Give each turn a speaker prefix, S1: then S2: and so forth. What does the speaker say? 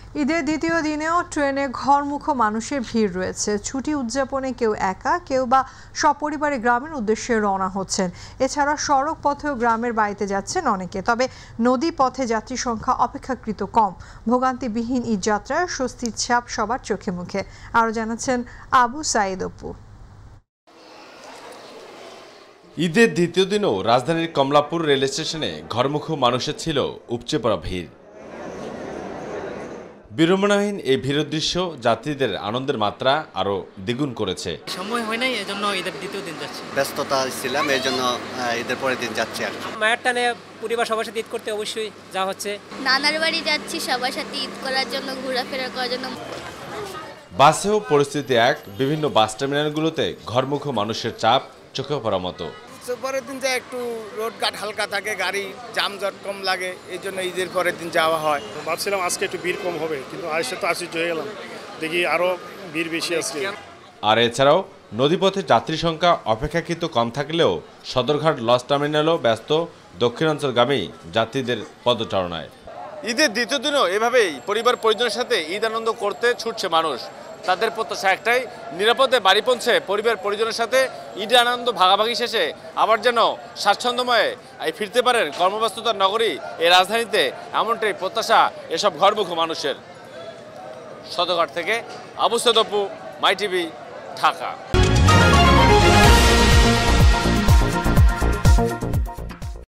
S1: ঈদের দ্বিতীয় দিনেও ট্রেনে ঘরমুখো মানুষের ভিড় রয়েছে। ছুটি উদযাপনে কেউ একা, কেউ বা সপরিবারে গ্রামের উদ্দেশ্যে রওনা হচ্ছেন। এছাড়া সড়ক পথেও গ্রামের বাড়িতে যাচ্ছেন অনেকে। তবে নদী পথে যাত্রী সংখ্যা অপেক্ষাকৃত কম। ভোগান্তিবিহীন ঈদ যাত্রার স্বস্তির ছাপ সবার চোখে মুখে। আরও জানাচ্ছেন আবু সাইদ অপু।
S2: ঈদের দ্বিতীয় দিনও রাজধানীর কমলাপুর রেল স্টেশনে ঘরমুখো মানুষের ছিল উপচে পড়া ভিড়। বিড়ম্বনাহীন এই ভিড়ের দৃশ্য যাত্রীদের আনন্দের মাত্রা আরো দ্বিগুণ করেছে।
S3: সময় হয় নাই, এজন্য ঈদের দ্বিতীয় দিন যাচ্ছে।
S4: ব্যস্ততা ছিলাম, এই জন্য ঈদের পরের দিন যাচ্ছি। আর
S3: মায়ের টানে পরিবার সবার সাথে ঈদ করতে অবশ্যই যা হচ্ছে।
S5: নানার বাড়ি যাচ্ছি সবার সাথে ঈদ করার জন্য, ঘোরাফেরা করার জন্য।
S2: বাসেও পরিস্থিতি এক। বিভিন্ন বাস টার্মিনালগুলোতে ঘরমুখো মানুষের চাপ চোখে পড়ার মতো।
S6: পরের দিন যা একটু রোড ঘাট হালকা থাকে, গাড়ি যানজট কম লাগে, এই জন্য ঈদের পরের দিন যাওয়া হয়।
S7: ভাবছিলাম আজকে একটু ভিড় কম হবে, কিন্তু আজকে তো আশ্চর্য হয়ে গেলাম, দেখি আরো ভিড় বেশি আছে।
S2: আর এছাড়াও নদীপথে যাত্রী সংখ্যা অপেক্ষাকৃত কম থাকলেও সদরঘাট লঞ্চ টার্মিনালও ব্যস্ত দক্ষিণাঞ্চলগামী যাত্রীদের পদচারণায়। ঈদের দ্বিতীয় দিনও এভাবেই পরিবার পরিজনের সাথে ঈদ আনন্দ করতে ছুটছে মানুষ। তাদের প্রত্যাশা একটাই, নিরাপদে বাড়ি পৌঁছে পরিবার পরিজনের সাথে ঈদের আনন্দ ভাগাভাগি শেষে আবার যেন স্বাচ্ছন্দ্যময়ে ফিরতে পারেন কর্মব্যস্ততার নগরী এই রাজধানীতে, এমনটাই প্রত্যাশা এসব ঘরমুখো মানুষের। সদরঘাট থেকে আবু সাইদ অপু, মাইটিভি, ঢাকা।